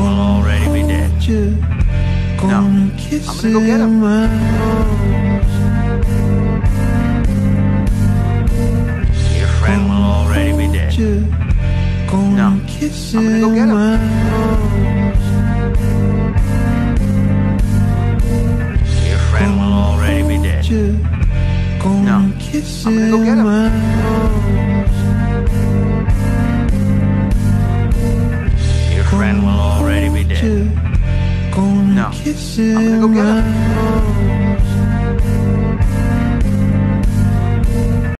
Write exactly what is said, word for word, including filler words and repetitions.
will already be dead. No, I'm gonna go get him. Your friend will already be dead. No, I'm gonna go get him. Your friend will already be dead. No, I'm gonna go get him. Your friend will already be dead. No, I'm gonna go get him.